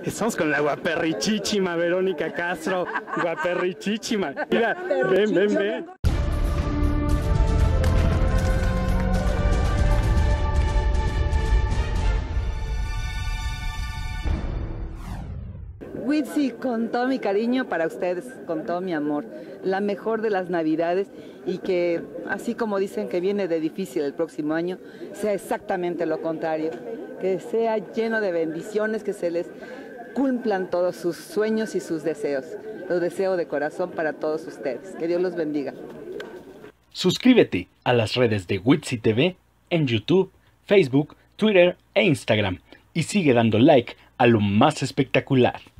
Estamos con la guaperrichísima Verónica Castro. Guaperrichísima. Mira, ven, ven, ven. Witsi, con todo mi cariño para ustedes, con todo mi amor, la mejor de las Navidades, y que así como dicen que viene de difícil el próximo año, sea exactamente lo contrario, que sea lleno de bendiciones, que se les cumplan todos sus sueños y sus deseos. Los deseo de corazón para todos ustedes. Que Dios los bendiga. Suscríbete a las redes de Witsi TV en YouTube, Facebook, Twitter e Instagram y sigue dando like a lo más espectacular.